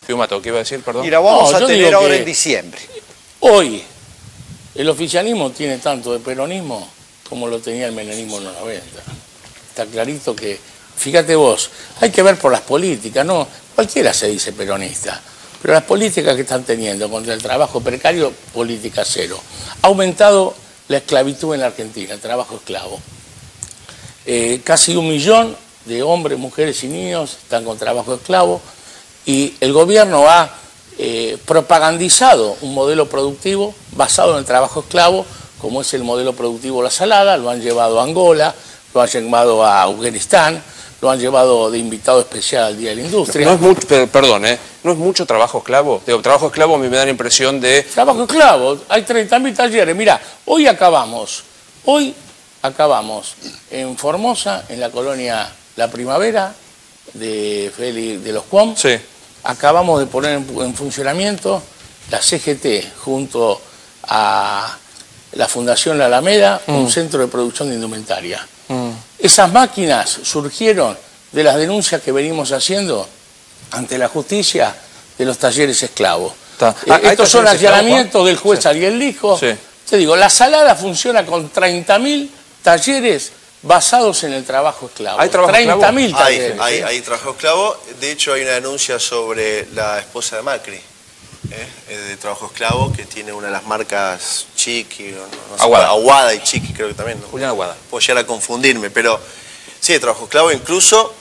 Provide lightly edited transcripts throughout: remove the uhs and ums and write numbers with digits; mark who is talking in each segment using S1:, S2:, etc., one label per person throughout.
S1: Fiumato, ¿qué iba a decir? Perdón.
S2: Y la vamos a tener ahora en diciembre.
S3: Hoy, el oficialismo tiene tanto de peronismo como lo tenía el menemismo en los 90. Está clarito que, fíjate vos, hay que ver por las políticas, ¿no? Cualquiera se dice peronista, pero las políticas que están teniendo contra el trabajo precario, política cero. Ha aumentado la esclavitud en la Argentina, el trabajo esclavo. Casi 1 millón de hombres, mujeres y niños están con trabajo esclavo y el gobierno ha propagandizado un modelo productivo basado en el trabajo esclavo, como es el modelo productivo La Salada. Lo han llevado a Angola, lo han llevado a Afganistán, lo han llevado de invitado especial al Día de la Industria.
S1: No es mucho, perdón, ¿no es mucho trabajo esclavo? Digo, trabajo esclavo a mí me da la impresión de...
S3: Trabajo esclavo, hay 30.000 talleres. Mirá, hoy acabamos en Formosa, en la colonia La Primavera de los Cuom.
S1: Sí.
S3: Acabamos de poner en funcionamiento la CGT junto a la Fundación La Alameda, un centro de producción de indumentaria. Esas máquinas surgieron de las denuncias que venimos haciendo ante la justicia de los talleres esclavos. Estos son allanamientos del juez Ariel Lijo.
S1: Sí.
S3: Te digo, La Salada funciona con 30.000 talleres basados en el trabajo esclavo.
S1: ¿Hay trabajo esclavo?
S3: 30.000 talleres.
S4: Hay trabajo esclavo. De hecho, hay una denuncia sobre la esposa de Macri, de trabajo esclavo, que tiene una de las marcas Chiqui, no sé, Aguada y Chiqui, creo que también. ¿No?
S1: Julián Aguada.
S4: Puedo llegar a confundirme, pero sí, de trabajo esclavo. Incluso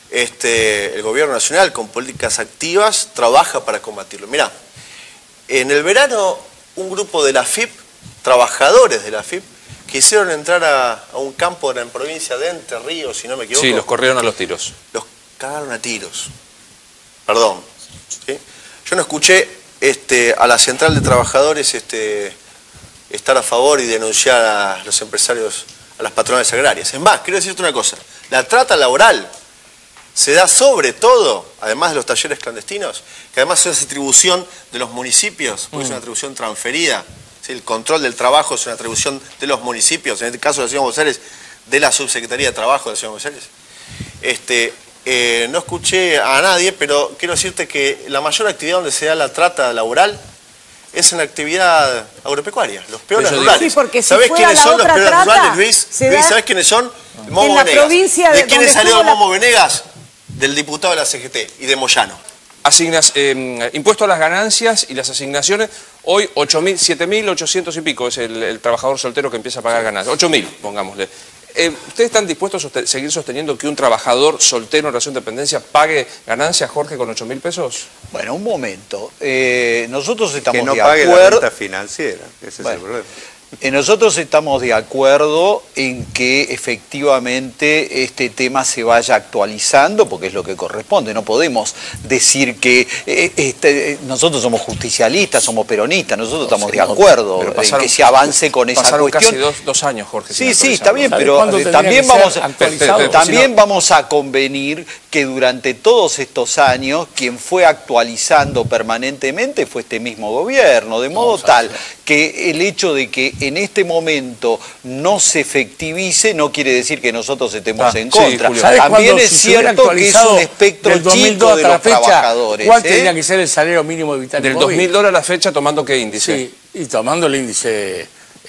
S4: el gobierno nacional, con políticas activas, trabaja para combatirlo. Mirá, en el verano, un grupo de la FIP, trabajadores de la FIP, quisieron entrar a un campo en la provincia de Entre Ríos, si no me equivoco.
S1: Sí, los corrieron a los tiros.
S4: Los cagaron a tiros. Perdón. ¿Sí? Yo no escuché a la central de trabajadores estar a favor y denunciar a los empresarios, a las patronales agrarias. Es más, quiero decirte una cosa. La trata laboral se da sobre todo, además de los talleres clandestinos, que además es atribución de los municipios, porque es una atribución transferida. ¿Sí? El control del trabajo es una atribución de los municipios, en este caso de la Ciudad de Buenos Aires, de la Subsecretaría de Trabajo de la Ciudad de Buenos Aires. No escuché a nadie, pero quiero decirte que la mayor actividad donde se da la trata laboral es en la actividad agropecuaria, los peones rurales.
S5: Sí, porque si
S4: ¿sabés
S5: fuera
S4: quiénes son los
S5: otra
S4: peones
S5: trata,
S4: rurales, Luis? Luis, ¿sabés quiénes son? Momo
S5: en la
S4: Venegas.
S5: provincia
S4: ¿De quién
S5: donde
S4: salió
S5: estuvo
S4: Momo Venegas? Del diputado de la CGT y de Moyano.
S1: Impuesto a las ganancias y las asignaciones, hoy 7.800 y pico es el trabajador soltero que empieza a pagar ganancias. 8.000, pongámosle. ¿Ustedes están dispuestos a seguir sosteniendo que un trabajador soltero en relación de dependencia pague ganancias, Jorge, con 8.000 pesos?
S2: Bueno, un momento. Nosotros estamos
S6: que no
S2: de
S6: pague la
S2: acuerdo.
S6: renta financiera, ese es el problema.
S2: Nosotros estamos de acuerdo en que efectivamente este tema se vaya actualizando, porque es lo que corresponde. No podemos decir que nosotros somos justicialistas, somos peronistas, nosotros estamos de acuerdo en que se avance con esa cuestión.
S1: Pasaron casi dos años, Jorge.
S2: Sí, está bien, pero también vamos a convenir que durante todos estos años quien fue actualizando permanentemente fue este mismo gobierno, de modo tal que el hecho de que en este momento no se efectivice no quiere decir que nosotros estemos en contra.
S3: Sí,
S2: también es cierto que es un espectro chico de los trabajadores.
S3: ¿Cuál tendría que ser el salario mínimo vital?
S1: Del 2.000 a la fecha, ¿tomando qué índice?
S3: Sí, y tomando el índice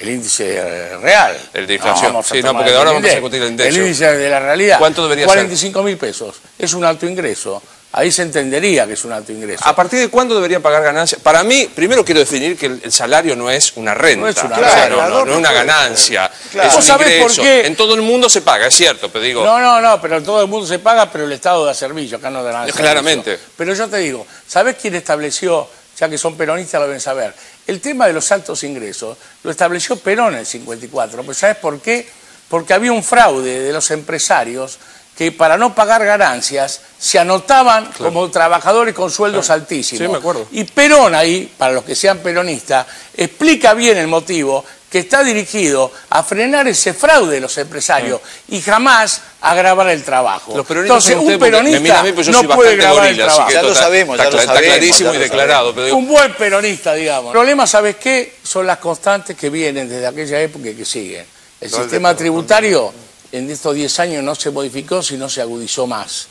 S3: real.
S1: El de inflación. Sí, no, porque ahora vamos a discutir el índice.
S3: El índice de la realidad.
S1: ¿Cuánto debería ser?
S3: 45.000 pesos. Es un alto ingreso. Ahí se entendería que es un alto ingreso.
S1: ¿A partir de cuándo debería pagar ganancias? Para mí, primero quiero definir que el salario no es una renta.
S3: No es una
S1: renta. No es una ganancia.
S3: Claro.
S1: Es un
S3: ¿Sabés
S1: ingreso.
S3: por qué?
S1: En todo el mundo se paga, es cierto, pero digo...
S3: No, pero en todo el mundo se paga, pero el Estado da servicio, acá no da nada.
S1: Claramente.
S3: Pero yo te digo, ¿sabés quién estableció, ya que son peronistas lo deben saber, el tema de los altos ingresos? Lo estableció Perón en el 54. Pues ¿sabés por qué? Porque había un fraude de los empresarios que para no pagar ganancias se anotaban como trabajadores con sueldos altísimos.
S1: Sí, me acuerdo.
S3: Y Perón ahí, para los que sean peronistas, explica bien el motivo que está dirigido a frenar ese fraude de los empresarios y jamás a agravar el trabajo.
S1: Entonces,
S3: un peronista no puede grabar el trabajo.
S2: Ya lo sabemos, ya lo sabemos.
S1: Está clarísimo y declarado. Pero digo,
S3: un buen peronista, digamos. El problema, ¿sabes qué? Son las constantes que vienen desde aquella época y que siguen. El sistema tributario en estos 10 años no se modificó, sino se agudizó más.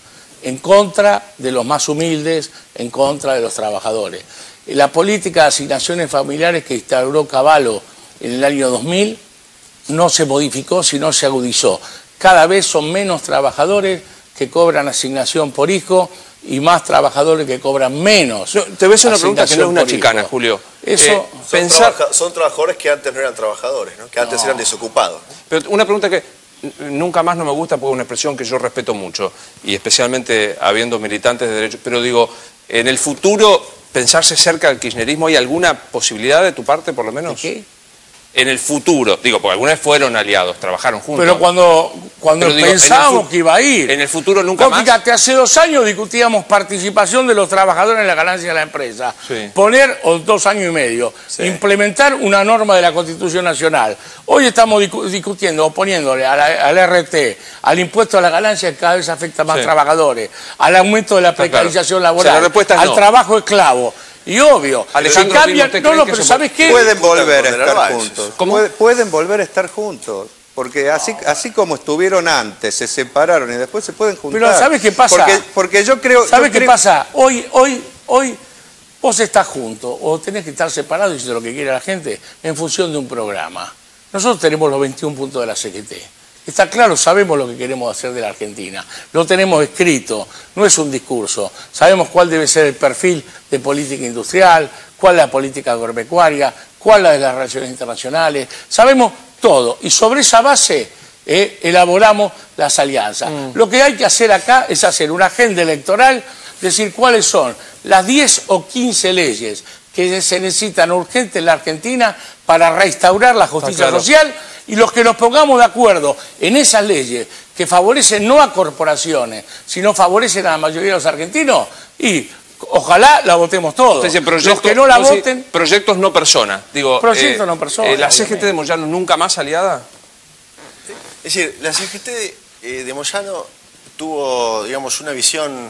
S3: en contra de los más humildes, en contra de los trabajadores. La política de asignaciones familiares que instauró Cavallo en el año 2000 no se modificó, sino se agudizó. Cada vez son menos trabajadores que cobran asignación por hijo y más trabajadores que cobran menos.
S1: No, te voy a hacer una pregunta que no es una chicana, Julio.
S3: Eso,
S4: son trabajadores que antes no eran trabajadores, ¿no? Que antes eran desocupados.
S1: Pero una pregunta que nunca más no me gusta porque es una expresión que yo respeto mucho, y especialmente habiendo militantes de derechos, pero digo, en el futuro, pensarse cerca del kirchnerismo, ¿hay alguna posibilidad de tu parte, por lo menos?
S3: ¿de qué?
S1: En el futuro, digo, porque alguna vez fueron aliados, trabajaron juntos.
S3: Pero cuando digo, pensábamos que iba a ir.
S1: En el futuro nunca más.
S3: Fíjate, hace 2 años discutíamos participación de los trabajadores en la ganancia de la empresa.
S1: Sí.
S3: Poner, o 2 años y medio, implementar una norma de la Constitución Nacional. Hoy estamos discutiendo, oponiéndole al RT, al impuesto a la ganancia que cada vez afecta a más trabajadores, al aumento de la precarización laboral,
S1: la respuesta es
S3: al
S1: no.
S3: trabajo esclavo. Y obvio,
S1: Alejandro
S3: si cambian,
S1: Rino, ¿usted cree que
S3: pero
S1: eso
S3: ¿sabes qué?
S6: Pueden volver a
S4: Condenar
S6: estar
S4: bases.
S6: juntos.
S1: ¿Cómo?
S6: Pueden volver a estar juntos. Porque así como estuvieron antes, se separaron y después se pueden juntar.
S3: Pero ¿sabes qué pasa?
S6: Porque yo creo...
S3: ¿Sabes qué pasa? Hoy vos estás juntos o tenés que estar separados, y eso es lo que quiere la gente, en función de un programa. Nosotros tenemos los 21 puntos de la CGT. Está claro, sabemos lo que queremos hacer de la Argentina. Lo tenemos escrito, no es un discurso. Sabemos cuál debe ser el perfil de política industrial, cuál es la política agropecuaria, cuál es la de las relaciones internacionales. Sabemos todo y sobre esa base elaboramos las alianzas. Lo que hay que hacer acá es hacer una agenda electoral, decir cuáles son las 10 o 15 leyes que se necesitan urgentes en la Argentina para restaurar la justicia social, y los que nos pongamos de acuerdo en esas leyes que favorecen no a corporaciones, sino favorecen a la mayoría de los argentinos, y ojalá la votemos todos. Los que no la voten...
S1: Proyectos no personas. Digo,
S3: proyectos no personas.
S1: ¿La CGT de Moyano nunca más aliada?
S4: Es decir, la CGT de Moyano tuvo, digamos, una visión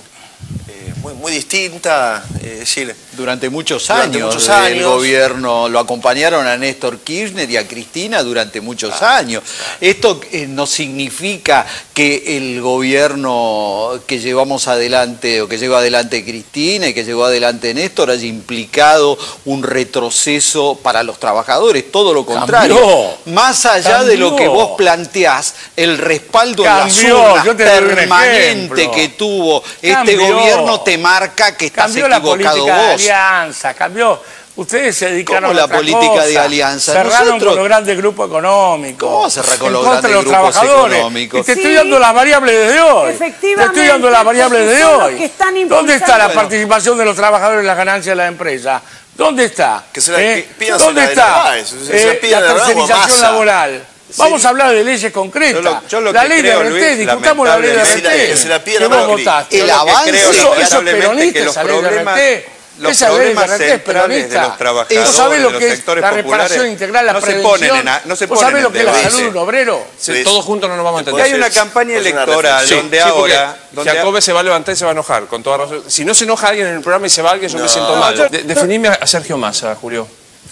S4: muy distinta, es decir...
S2: Durante muchos años el gobierno lo acompañaron a Néstor Kirchner y a Cristina durante muchos años. Esto no significa que el gobierno que llevamos adelante, o que lleva adelante Cristina y que llevó adelante Néstor, haya implicado un retroceso para los trabajadores, todo lo contrario. Más allá de lo que vos planteás, el respaldo en las urnas permanente que tuvo este gobierno te marca que estás equivocado vos.
S3: Alianza, cambió. Ustedes se dedicaron
S2: ¿Cómo
S3: a otra
S2: la política
S3: cosa?
S2: de alianza?
S3: Cerraron con los grandes grupos económicos.
S2: ¿Cómo cerrar con los
S3: contra
S2: grandes
S3: los
S2: grupos
S3: trabajadores?
S2: económicos?
S3: Y te estoy dando las variables desde hoy.
S5: Efectivamente,
S3: te estoy dando las variables desde hoy.
S5: que están
S3: ¿Dónde está la
S5: impulsando?
S3: participación de los trabajadores en las ganancias de la empresa? ¿Dónde está?
S4: Que se la pídansela
S3: ¿Dónde
S4: de
S3: está
S4: Narváez, se la pida
S3: la
S4: de Narváez o
S3: tercerización
S4: Massa?
S3: laboral? Vamos a hablar de leyes concretas.
S6: Yo lo
S3: la
S6: que
S3: ley
S6: creo,
S3: de RT,
S6: Luis,
S3: discutamos la ley de
S6: lamentablemente,
S3: RT.
S4: que se la pida
S3: que vos
S4: Macri.
S3: votaste.
S2: El
S6: Yo lo que
S2: avance,
S6: creo,
S3: eso es
S6: lamentablemente,
S3: peronista,
S6: que los
S3: esa ley de
S6: problemas...
S3: RT.
S6: Los
S3: Esa ley de
S6: problemas
S3: RT es
S6: centrales de
S3: peronista.
S6: los trabajadores,
S3: ¿Vos sabés lo
S6: de los
S3: que es
S6: sectores
S3: la
S6: populares,
S3: reparación integral, la
S6: no se
S3: prevención?
S6: ponen no se
S3: ¿Vos
S6: ponen
S3: sabés
S6: en
S3: lo que es la
S6: debate.
S3: salud de un obrero?
S1: Sí, todos juntos no nos vamos a
S6: Que
S1: entender.
S6: hay una campaña
S4: Pues una
S6: electoral
S1: Sí,
S6: donde
S1: sí, porque
S6: ahora...
S1: Jacobe se va a levantar y se va a enojar, con toda razón. Si no se enoja alguien en el programa y se va alguien, yo me siento mal. Definime a Sergio Massa, Julio.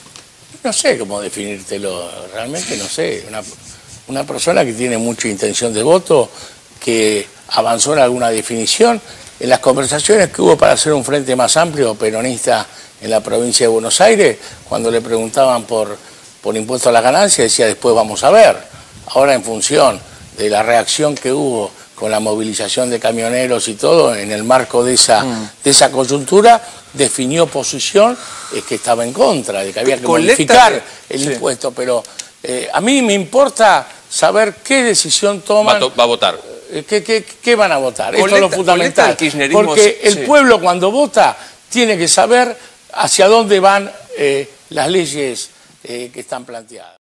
S3: No sé cómo definírtelo, realmente no sé. Una persona que tiene mucha intención de voto, que avanzó en alguna definición. En las conversaciones que hubo para hacer un frente más amplio peronista en la provincia de Buenos Aires, cuando le preguntaban por impuesto a la ganancia, decía después vamos a ver. Ahora, en función de la reacción que hubo con la movilización de camioneros y todo, en el marco de esa coyuntura, definió posición, es que estaba en contra, de que había que modificar el impuesto. Pero a mí me importa saber qué decisión toman.
S1: Va a votar.
S3: ¿Qué van a votar? Esto es lo fundamental.
S1: Kirchnerismo,
S3: porque el pueblo, cuando vota, tiene que saber hacia dónde van las leyes que están planteadas.